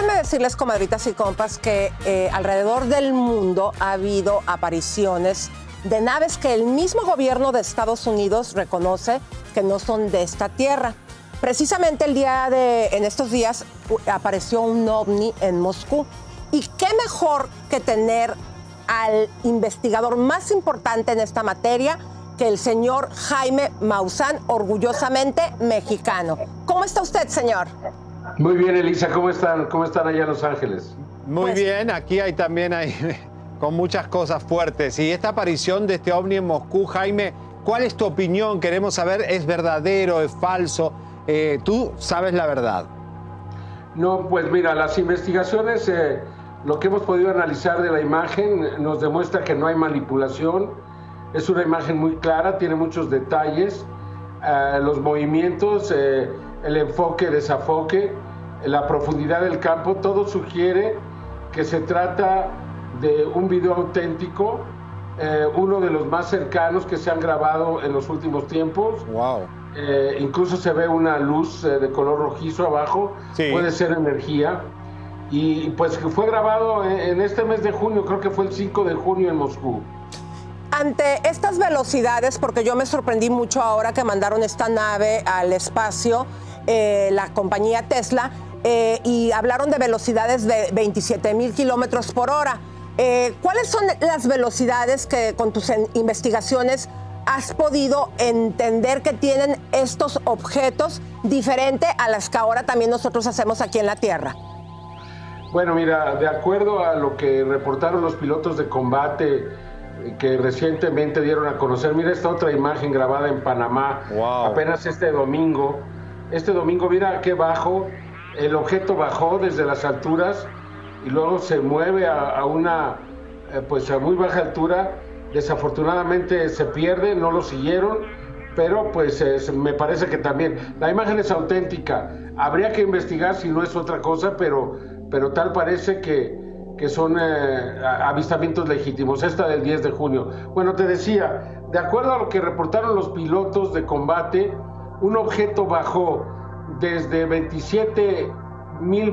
Déjenme decirles, comadritas y compas, que alrededor del mundo ha habido apariciones de naves que el mismo gobierno de Estados Unidos reconoce que no son de esta tierra. Precisamente en estos días apareció un ovni en Moscú. Y qué mejor que tener al investigador más importante en esta materia que el señor Jaime Maussan, orgullosamente mexicano. ¿Cómo está usted, señor? Muy bien, Elisa, ¿cómo están? ¿Cómo están allá en Los Ángeles? Muy bien, aquí también hay con muchas cosas fuertes. Y esta aparición de este ovni en Moscú, Jaime, ¿cuál es tu opinión? Queremos saber, ¿es verdadero, es falso? Tú sabes la verdad. No, pues mira, las investigaciones, lo que hemos podido analizar de la imagen nos demuestra que no hay manipulación. Es una imagen muy clara, tiene muchos detalles, los movimientos, el enfoque, desafoque, la profundidad del campo, todo sugiere que se trata de un video auténtico, uno de los más cercanos que se han grabado en los últimos tiempos. Wow. Incluso se ve una luz de color rojizo abajo, sí. Puede ser energía. Y pues fue grabado en este mes de junio, creo que fue el 5 de junio en Moscú. Ante estas velocidades, porque yo me sorprendí mucho ahora que mandaron esta nave al espacio, la compañía Tesla, y hablaron de velocidades de 27,000 kilómetros por hora. ¿Cuáles son las velocidades que con tus investigaciones has podido entender que tienen estos objetos diferente a las que ahora también nosotros hacemos aquí en la Tierra? Bueno, mira, de acuerdo a lo que reportaron los pilotos de combate que recientemente dieron a conocer, mira esta otra imagen grabada en Panamá, wow. Apenas este domingo, mira qué bajo, el objeto bajó desde las alturas y luego se mueve a una, pues a muy baja altura. Desafortunadamente se pierde, no lo siguieron, pero pues me parece que también la imagen es auténtica. Habría que investigar si no es otra cosa, pero tal parece que son avistamientos legítimos. Esta del 10 de junio. Bueno, te decía, de acuerdo a lo que reportaron los pilotos de combate, un objeto bajó desde 27,000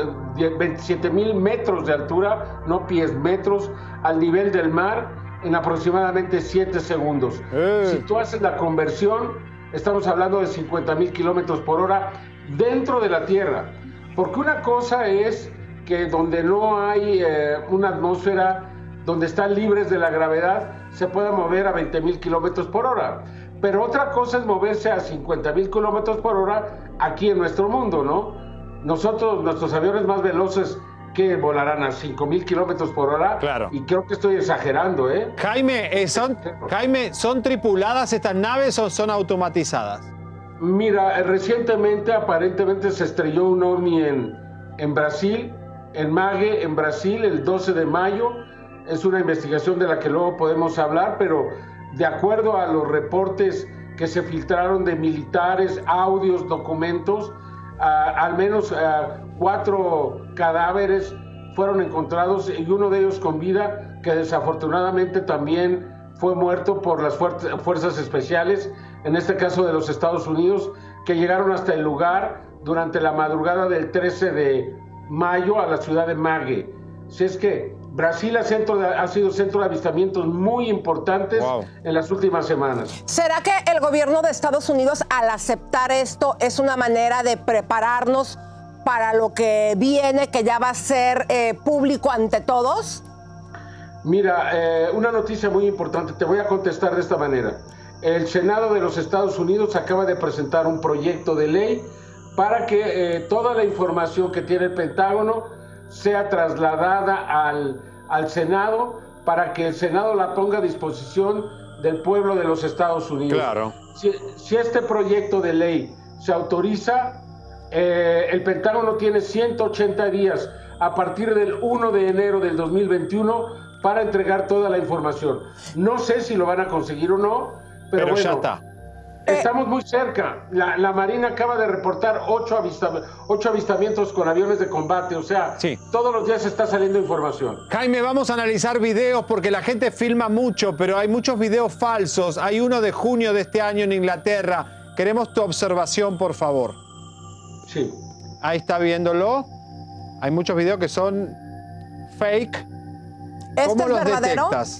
metros de altura, no pies, metros, al nivel del mar, en aproximadamente 7 segundos. Si tú haces la conversión, estamos hablando de 50,000 kilómetros por hora dentro de la Tierra. Porque una cosa es que donde no hay una atmósfera, donde están libres de la gravedad, se pueda mover a 20,000 kilómetros por hora. Pero otra cosa es moverse a 50,000 kilómetros por hora aquí en nuestro mundo, ¿no? Nuestros aviones más veloces que volarán a 5,000 kilómetros por hora. Claro. Y creo que estoy exagerando, ¿eh? Jaime, ¿son tripuladas estas naves o son automatizadas? Mira, recientemente aparentemente se estrelló un ovni en Brasil, en Mage, en Brasil, el 12 de mayo. Es una investigación de la que luego podemos hablar, pero de acuerdo a los reportes que se filtraron de militares, audios, documentos, al menos 4 cadáveres fueron encontrados y uno de ellos con vida, que desafortunadamente también fue muerto por las fuerzas especiales, en este caso de los Estados Unidos, que llegaron hasta el lugar durante la madrugada del 13 de mayo a la ciudad de Mage. Si es que Brasil ha sido centro de avistamientos muy importantes, wow, en las últimas semanas. ¿Será que el gobierno de Estados Unidos, al aceptar esto, es una manera de prepararnos para lo que viene, que ya va a ser público ante todos? Mira, una noticia muy importante, te voy a contestar de esta manera. El Senado de los Estados Unidos acaba de presentar un proyecto de ley para que toda la información que tiene el Pentágono sea trasladada al Senado, para que el Senado la ponga a disposición del pueblo de los Estados Unidos. Claro. Si este proyecto de ley se autoriza, el Pentágono tiene 180 días a partir del 1 de enero del 2021 para entregar toda la información. No sé si lo van a conseguir o no, pero bueno, ya está. Estamos muy cerca. La Marina acaba de reportar 8 avistamientos con aviones de combate. O sea, sí, todos los días está saliendo información. Jaime, vamos a analizar videos porque la gente filma mucho, pero hay muchos videos falsos. Hay uno de junio de este año en Inglaterra. Queremos tu observación, por favor. Sí. Ahí está viéndolo. Hay muchos videos que son fake. ¿Cómo los detectas?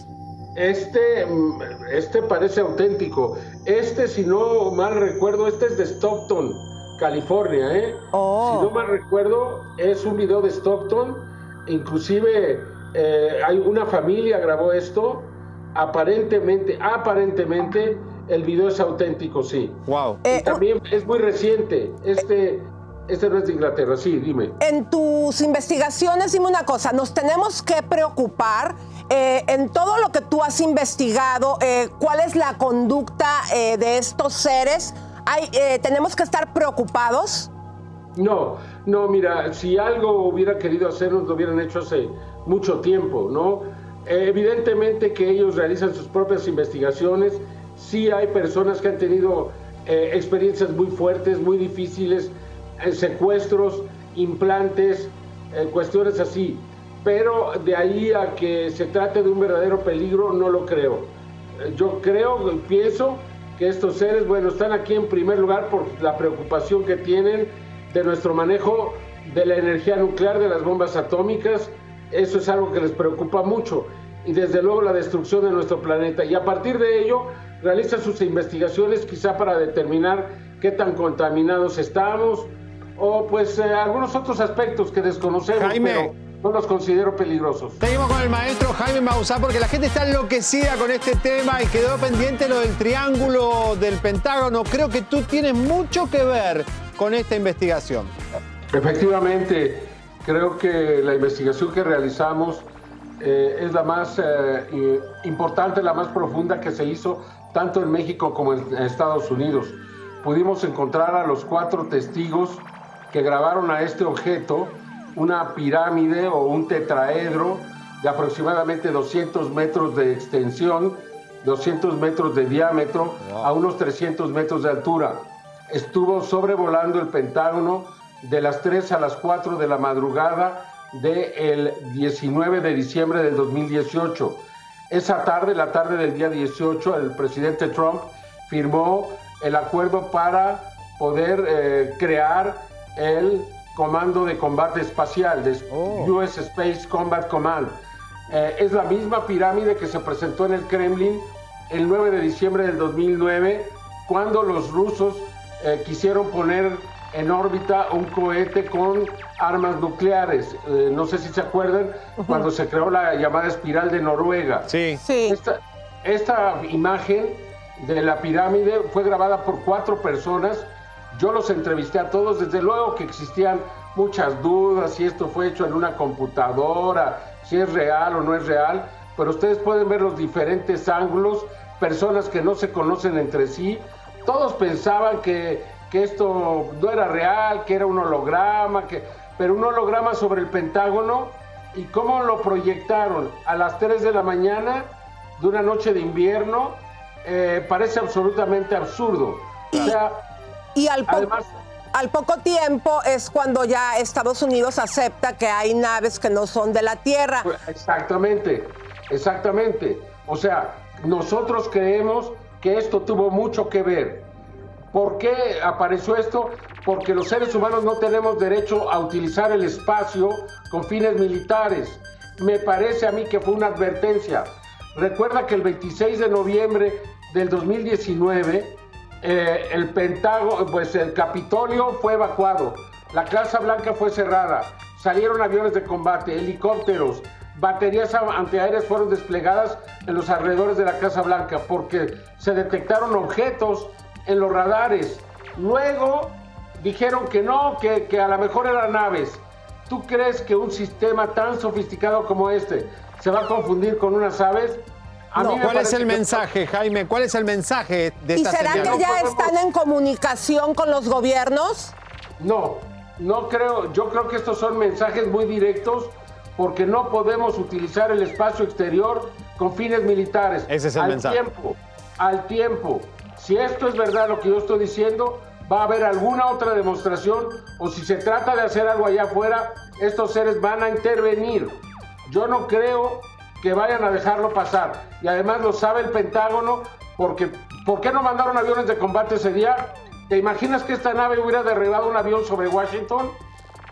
Este parece auténtico. Si no mal recuerdo, es de Stockton, California, ¿eh? Si no mal recuerdo, es un video de Stockton. Inclusive hay una familia grabó esto. Aparentemente, el video es auténtico, sí. Wow. Y también es muy reciente. Este no es de Inglaterra, sí, dime. En tus investigaciones, dime una cosa, nos tenemos que preocupar en todo lo que tú has investigado, ¿cuál es la conducta de estos seres? ¿Tenemos que estar preocupados? No, mira, si algo hubiera querido hacernos, lo hubieran hecho hace mucho tiempo, ¿no? Evidentemente que ellos realizan sus propias investigaciones. Sí hay personas que han tenido experiencias muy fuertes, muy difíciles, secuestros, implantes, cuestiones así. Pero de ahí a que se trate de un verdadero peligro, no lo creo. Yo pienso que estos seres, bueno, están aquí en primer lugar por la preocupación que tienen de nuestro manejo de la energía nuclear, de las bombas atómicas. Eso es algo que les preocupa mucho, y desde luego la destrucción de nuestro planeta, y a partir de ello realizan sus investigaciones quizá para determinar qué tan contaminados estamos, o pues algunos otros aspectos que desconocemos, Jaime, pero no los considero peligrosos. Seguimos con el maestro Jaime Maussan, porque la gente está enloquecida con este tema y quedó pendiente lo del triángulo del Pentágono. Creo que tú tienes mucho que ver con esta investigación. Efectivamente, creo que la investigación que realizamos es la más importante, la más profunda que se hizo tanto en México como en Estados Unidos. Pudimos encontrar a los 4 testigos que grabaron a este objeto, una pirámide o un tetraedro de aproximadamente 200 metros de extensión, 200 metros de diámetro, a unos 300 metros de altura. Estuvo sobrevolando el Pentágono de las 3 a las 4 de la madrugada del 19 de diciembre del 2018. Esa tarde, la tarde del día 18, el presidente Trump firmó el acuerdo para poder crear el Comando de Combate Espacial, de US Space Combat Command. Es la misma pirámide que se presentó en el Kremlin el 9 de diciembre del 2009, cuando los rusos quisieron poner en órbita un cohete con armas nucleares. No sé si se acuerdan, cuando se creó la llamada espiral de Noruega. Sí. Esta imagen de la pirámide fue grabada por 4 personas. Yo los entrevisté a todos. Desde luego que existían muchas dudas si esto fue hecho en una computadora, si es real o no es real, pero ustedes pueden ver los diferentes ángulos, personas que no se conocen entre sí. Todos pensaban que esto no era real, que era un holograma, pero un holograma sobre el Pentágono. ¿Y cómo lo proyectaron? A las 3 de la mañana de una noche de invierno. Parece absolutamente absurdo. Y al poco tiempo es cuando ya Estados Unidos acepta que hay naves que no son de la Tierra. Exactamente. O sea, nosotros creemos que esto tuvo mucho que ver. ¿Por qué apareció esto? Porque los seres humanos no tenemos derecho a utilizar el espacio con fines militares. Me parece a mí que fue una advertencia. Recuerda que el 26 de noviembre del 2019, el Pentágono, pues el Capitolio fue evacuado, la Casa Blanca fue cerrada, salieron aviones de combate, helicópteros, baterías antiaéreas fueron desplegadas en los alrededores de la Casa Blanca porque se detectaron objetos en los radares. Luego dijeron que no, que a lo mejor eran naves. ¿Tú crees que un sistema tan sofisticado como este se va a confundir con unas aves? ¿Cuál es el mensaje, Jaime? ¿Cuál es el mensaje de esta señal? ¿Y será que ya están en comunicación con los gobiernos? No creo. Yo creo que estos son mensajes muy directos, porque no podemos utilizar el espacio exterior con fines militares. Ese es el mensaje. Al tiempo. Si esto es verdad lo que yo estoy diciendo, va a haber alguna otra demostración, o si se trata de hacer algo allá afuera, estos seres van a intervenir. Yo no creo que vayan a dejarlo pasar. Y además lo sabe el Pentágono, porque ¿por qué no mandaron aviones de combate ese día? ¿Te imaginas que esta nave hubiera derribado un avión sobre Washington?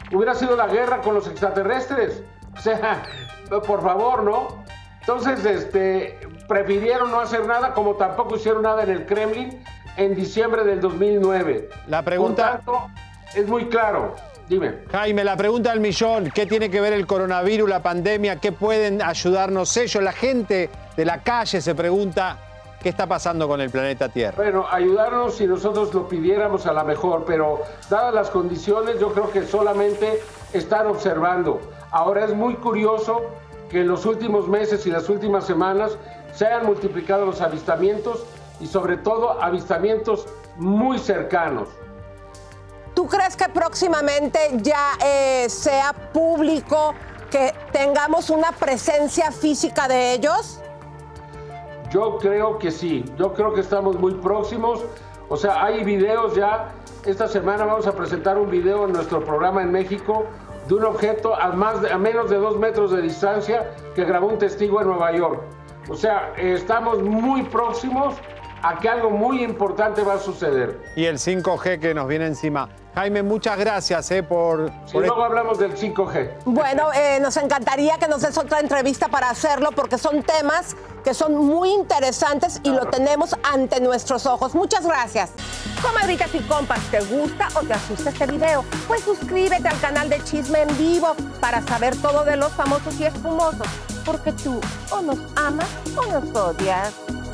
hubiera sido la guerra con los extraterrestres. O sea, por favor, ¿no? Entonces, prefirieron no hacer nada, como tampoco hicieron nada en el Kremlin en diciembre del 2009. La pregunta... Por tanto, es muy claro. Dime. Jaime, la pregunta del millón, ¿qué tiene que ver el coronavirus, la pandemia? ¿Qué pueden ayudarnos ellos? La gente de la calle se pregunta qué está pasando con el planeta Tierra. Bueno, ayudarnos si nosotros lo pidiéramos a la mejor, pero dadas las condiciones, yo creo que solamente están observando. Ahora es muy curioso que en los últimos meses y las últimas semanas se hayan multiplicado los avistamientos y sobre todo avistamientos muy cercanos. ¿Tú crees que próximamente ya sea público que tengamos una presencia física de ellos? Yo creo que sí, yo creo que estamos muy próximos. O sea, hay videos ya. Esta semana vamos a presentar un video en nuestro programa en México de un objeto a menos de 2 metros de distancia que grabó un testigo en Nueva York. O sea, estamos muy próximos a que algo muy importante va a suceder. Y el 5G que nos viene encima. Jaime, muchas gracias por luego hablamos del 5G. Bueno, nos encantaría que nos des otra entrevista para hacerlo, porque son temas que son muy interesantes y lo tenemos ante nuestros ojos. Muchas gracias. Comadritas y compas, ¿te gusta o te asusta este video? Pues suscríbete al canal de Chisme en Vivo para saber todo de los famosos y espumosos, porque tú o nos amas o nos odias.